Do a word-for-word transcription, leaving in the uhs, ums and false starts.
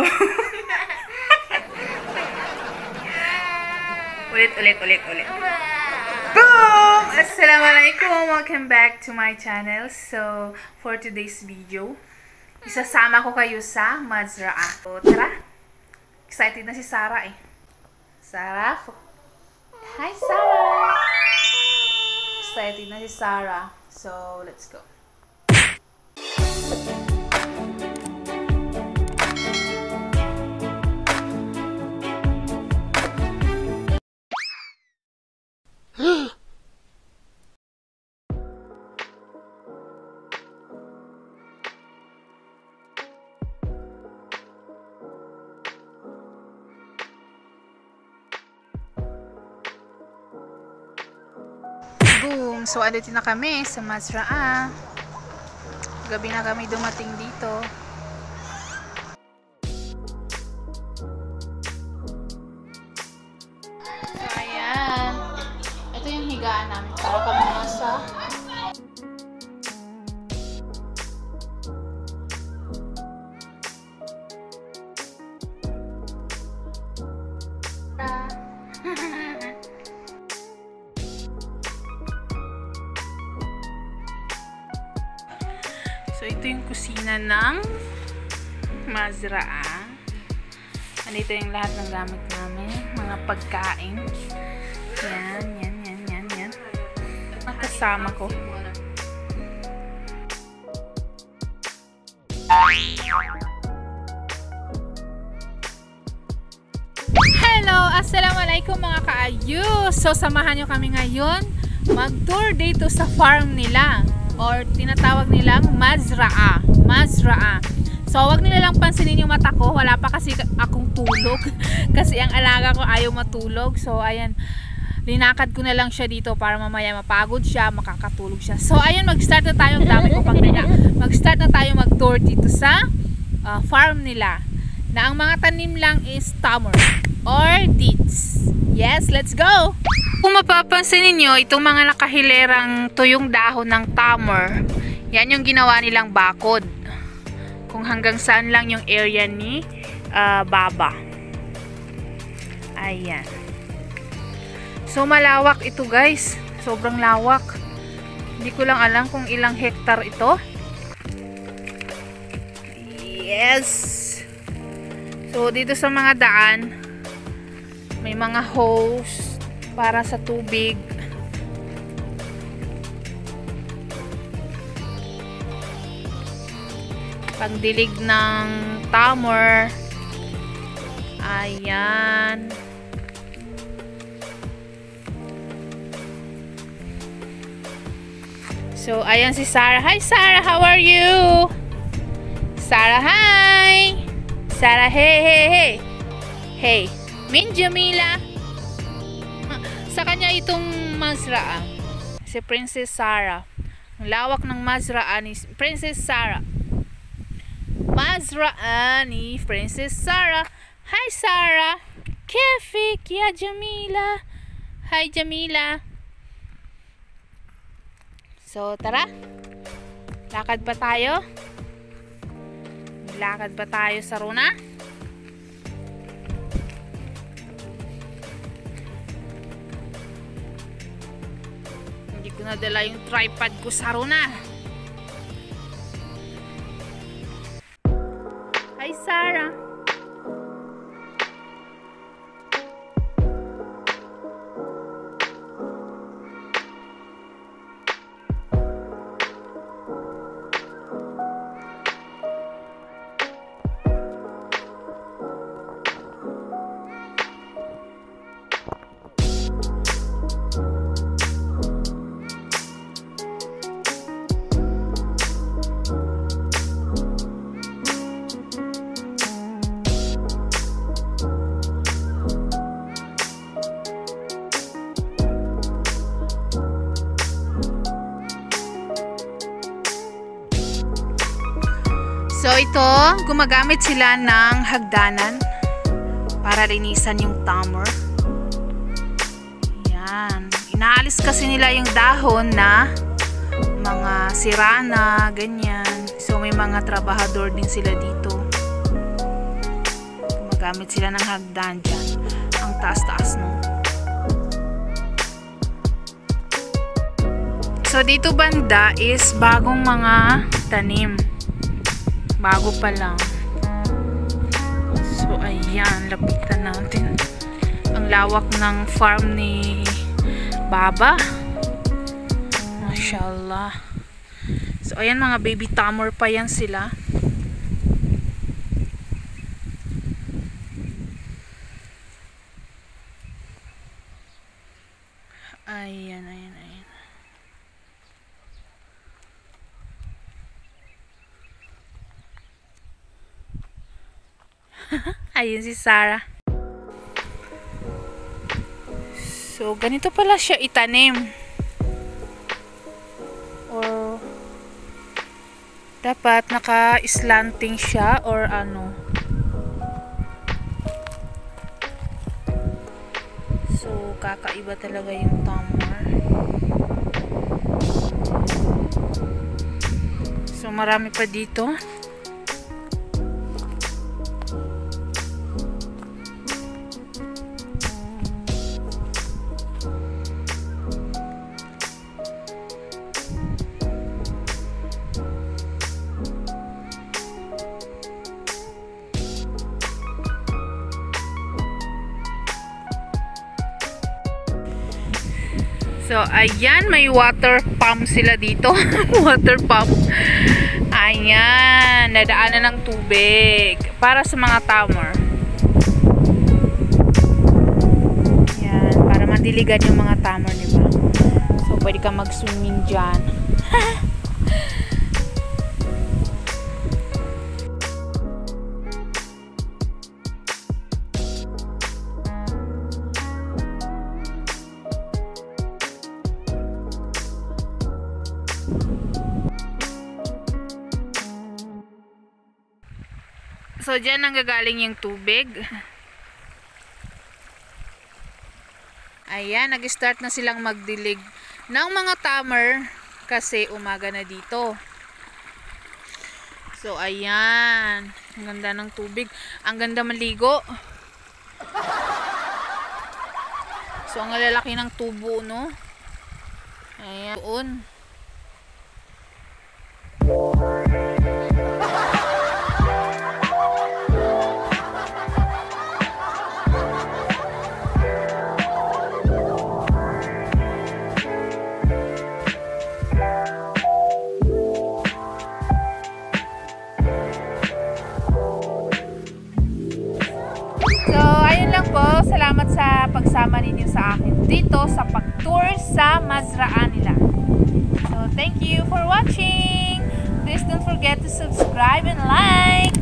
Ulit, ulit, ulit, ulit. Boom! Assalamualaikum! Welcome back to my channel. So, for today's video, isasama ko kayo sa Mazra'ah. So, tara! Excited na si Sarah eh. Sarah? Hi, Sarah! Excited na si Sarah. So, let's go. Boom! So, andito na kami sa Mazra'ah. Gabi na kami dumating dito. So, ayan. Ito yung higaan namin para kami nasa So, ito yung kusina ng Mazra'ah. Andito yung lahat ng gamit namin. Mga pagkain. Yan, yan, yan, yan, yan. Kasama ko. Hello! Assalamualaikum mga kaayos! So, samahan nyo kami ngayon mag-tour dito sa farm nila. Or tinatawag nilang Mazra'ah. Mazra'ah. So, wag nila lang pansinin yung mata ko. Wala pa kasi akong tulog. Kasi ang alaga ko ayaw matulog. So, ayan. Linakad ko na lang siya dito para mamaya mapagod siya, makakatulog siya. So, ayan. Mag-start na tayo. Ang dami ko pang nila. Mag-start na tayo mag-tour dito sa uh, farm nila. Na ang mga tanim lang is tamar or dates. Yes, let's go! Kung mapapansin niyo itong mga nakahilerang tuyong dahon ng tamar, yan yung ginawa nilang bakod. Kung hanggang saan lang yung area ni uh, Baba. Ayan. So, malawak ito guys. Sobrang lawak. Hindi ko lang alam kung ilang hektar ito. Yes! So, dito sa mga daan, may mga hose para sa tubig. Pangdilig ng tamar. Ayan. So, ayan si Sarah. Hi Sarah, how are you? Sarah, hi! Sarah, hey, hey, hey! Hey! Min Jamila. Sa kanya itong Mazra'ah. Si Princess Sarah. Ang lawak ng Mazra'ah ni Princess Sarah. Mazra'ah ni Princess Sarah. Hi Sarah. Kefik ya Jamila. Hi Jamila. So tara. Lakad ba tayo? Lakad ba tayo sa Runa? Nadala yung tripod ko sa Runa. Hi Sarah. So ito, gumagamit sila ng hagdanan para linisan yung tamar. Yan. Inaalis kasi nila yung dahon na mga sirana, ganyan. So may mga trabahador din sila dito. gagamit sila ng hagdan dyan. Ang taas-taas no. So dito banda is bagong mga tanim. Bago pa lang. So ayan, lapitan natin. Ang lawak ng farm ni Baba. Mashallah. So ayan, mga baby tamer pa yan sila. Ayan, ayan, ayan. Ayun si Sarah. So, ganito pala siya itanim. Or dapat naka-slanting siya or ano. So, kakaiba talaga yung tamar. So, marami pa dito. So, ayan, may water pump sila dito. Water pump. Ayan, nadaanan ng tubig. Para sa mga tamer. Ayan, para mandiligan yung mga tamer, diba? So, pwede ka mag-swimming dyan. So, dyan nanggagaling yung tubig. Ayan, nag-start na silang magdilig ng mga tamer kasi umaga na dito. So, ayan. Ang ganda ng tubig. Ang ganda maligo. So, ang lalaki ng tubo, no? Ayan. Doon. Salamat sa pagsama ninyo sa akin dito sa pag-tour sa Mazraa nila. So, thank you for watching. Please don't forget to subscribe and like.